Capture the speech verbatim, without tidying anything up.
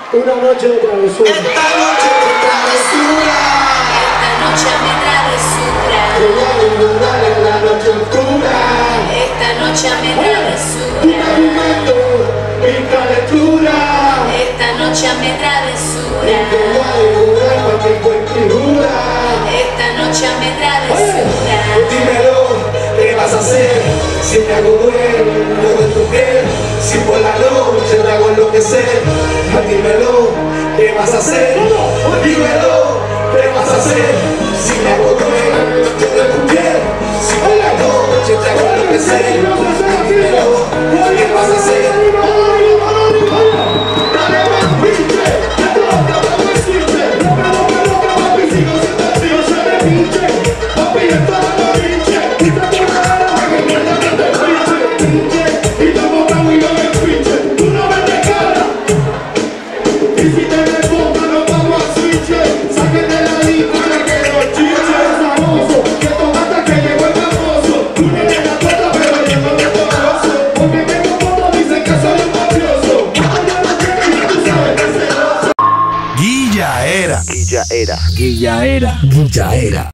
Una noche de travesura. Esta noche de travesura. Esta noche mi travesura. Real y rural en la noche oscura. Esta noche mi Tu travesura. argumento, mi calentura. Esta noche mi travesura. Real y rural para que encuentre figura. Esta noche mi travesura. Dímelo, ¿qué vas a hacer? Si me hago dueño de tu piel, si por la noche te hago enloquecer. Dímelo, ¿qué vas a hacer? Dímelo, ¿qué vas a hacer? Si me hago dueño de tu piel, si por la noche te hago enloquecer. Dímelo, ¿qué vas a hacer? Dale más pinche, que toca más pinche. Loca, loca, loca, papi, sigo siendo pinche de pinche. Papi, esto no lo pinche. Y te pongo la ropa que mierda que te pinche. Pinche, y te pongo muy bien el pinche. Tú no ves de cara. Y si te me pongo, nos vamos a switch. Saquen de la lista que los chiches famoso. Que tomata que llegó el famoso. Tú no eres la puerta, pero yo no me conozco. Porque tengo como dicen que soy un mafioso. Yo no quiero y tú sabes que es celoso. Guilla era. Guilla era. Guilla era. Guilla era.